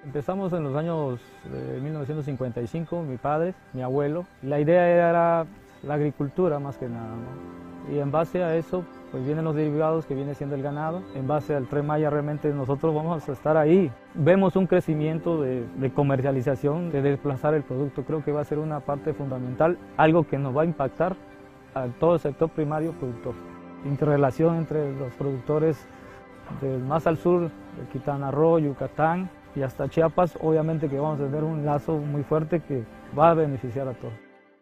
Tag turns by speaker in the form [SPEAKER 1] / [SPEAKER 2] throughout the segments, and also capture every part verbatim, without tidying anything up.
[SPEAKER 1] Empezamos en los años de mil novecientos cincuenta y cinco, mi padre, mi abuelo. La idea era la agricultura más que nada, ¿no? Y en base a eso pues vienen los derivados que viene siendo el ganado. En base al Tren Maya realmente nosotros vamos a estar ahí. Vemos un crecimiento de, de comercialización, de desplazar el producto. Creo que va a ser una parte fundamental, algo que nos va a impactar a todo el sector primario productor. Interrelación entre los productores del más al sur, de Quintana Roo, Yucatán y hasta Chiapas, obviamente que vamos a tener un lazo muy fuerte que va a beneficiar a todos.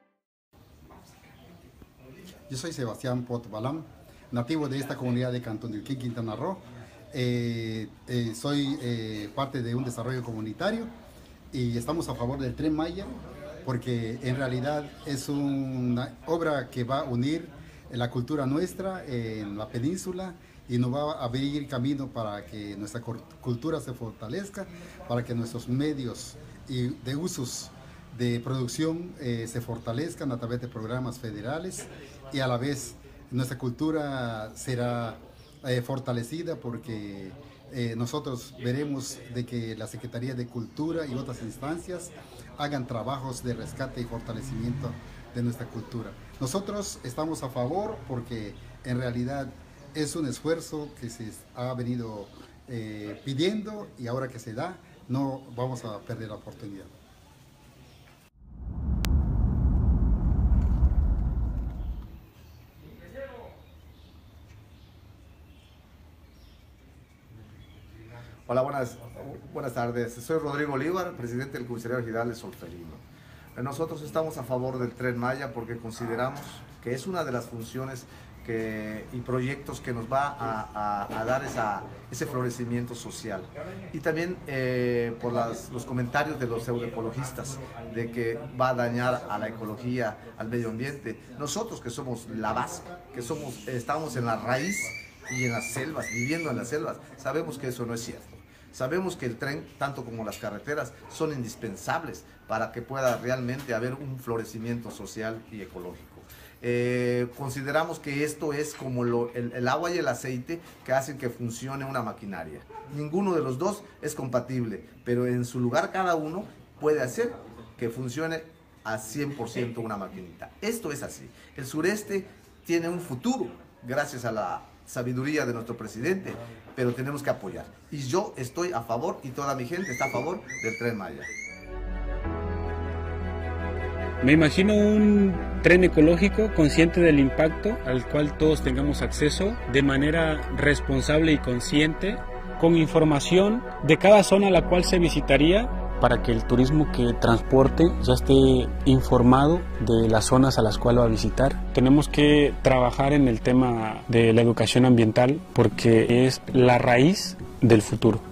[SPEAKER 2] Yo soy Sebastián Pot Balam, nativo de esta comunidad de Cantón del Quín, Quintana Roo. Eh, eh, soy eh, parte de un desarrollo comunitario y estamos a favor del Tren Maya porque en realidad es una obra que va a unir la cultura nuestra en la península y nos va a abrir camino para que nuestra cultura se fortalezca, para que nuestros medios y de usos de producción eh, se fortalezcan a través de programas federales y a la vez nuestra cultura será eh, fortalecida porque eh, nosotros veremos de que la Secretaría de Cultura y otras instancias hagan trabajos de rescate y fortalecimiento de nuestra cultura. Nosotros estamos a favor porque en realidad es un esfuerzo que se ha venido eh, pidiendo y ahora que se da, no vamos a perder la oportunidad.
[SPEAKER 3] Hola, buenas, buenas tardes. Soy Rodrigo Olivar, presidente del Comisariado General de Solferino. Nosotros estamos a favor del Tren Maya porque consideramos que es una de las funciones que, y proyectos que nos va a, a, a dar esa, ese florecimiento social. Y también eh, por las, los comentarios de los pseudoecologistas de que va a dañar a la ecología, al medio ambiente. Nosotros que somos la base, que somos, estamos en la raíz y en las selvas, viviendo en las selvas, sabemos que eso no es cierto. Sabemos que el tren, tanto como las carreteras, son indispensables para que pueda realmente haber un florecimiento social y ecológico. Eh, consideramos que esto es como lo, el, el agua y el aceite que hacen que funcione una maquinaria. Ninguno de los dos es compatible, pero en su lugar cada uno puede hacer que funcione a cien por ciento una maquinita. Esto es así. El sureste tiene un futuro gracias a la sabiduría de nuestro presidente, pero tenemos que apoyar. Y yo estoy a favor y toda mi gente está a favor del Tren Maya.
[SPEAKER 4] Me imagino un tren ecológico consciente del impacto al cual todos tengamos acceso de manera responsable y consciente, con información de cada zona a la cual se visitaría, para que el turismo que transporte ya esté informado de las zonas a las cuales va a visitar. Tenemos que trabajar en el tema de la educación ambiental porque es la raíz del futuro.